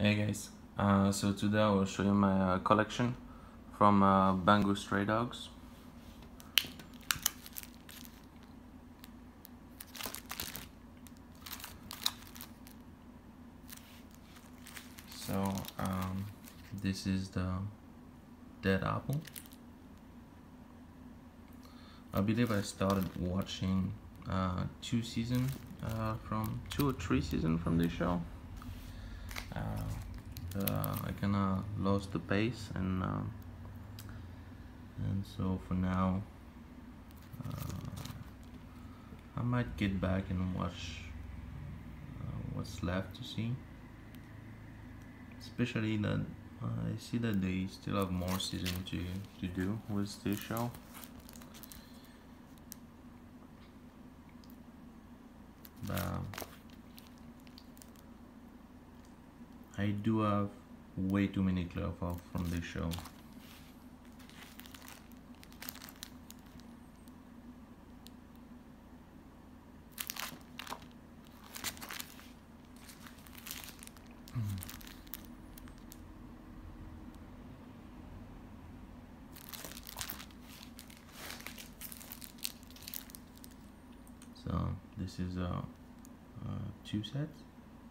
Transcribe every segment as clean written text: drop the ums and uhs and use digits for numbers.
Hey guys, so today I will show you my collection from Bangor Stray Dogs. So this is the Dead Apple. I believe I started watching two or three seasons from this show. I kinda lost the pace, and so for now I might get back and watch what's left to see. Especially that I see that they still have more season to do with this show. But I do have way too many glove off from this show. So this is two sets.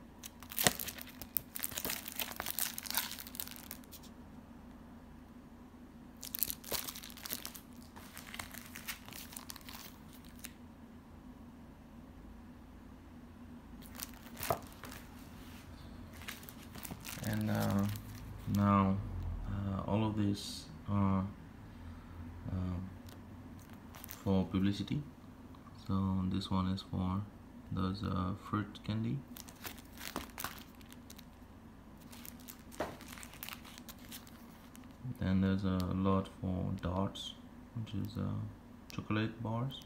And now all of this are for publicity. So this one is for those fruit candy. Then there's a lot for darts, which is chocolate bars.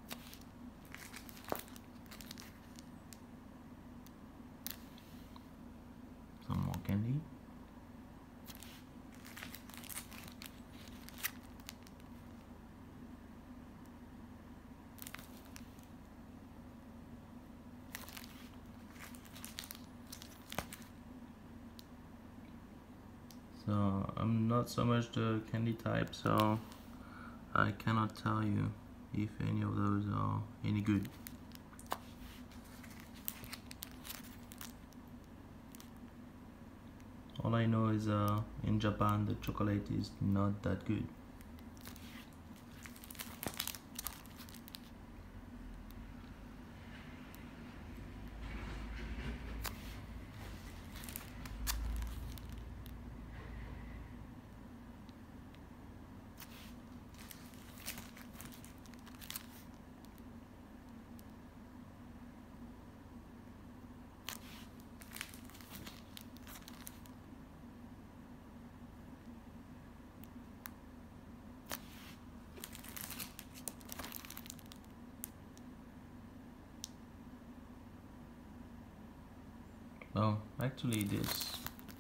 Some more candy. So I'm not so much the candy type, so I cannot tell you if any of those are any good. All I know is in Japan the chocolate is not that good. Oh, actually this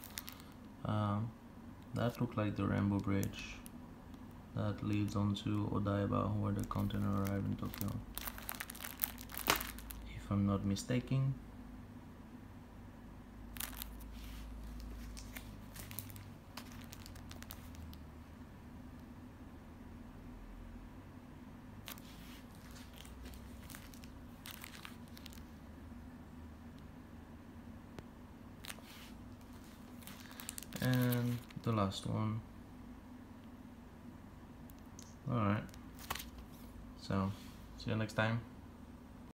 that looked like the Rainbow Bridge that leads onto Odaiba, where the container arrived in Tokyo, if I'm not mistaken. And the last one. Alright, so see you next time.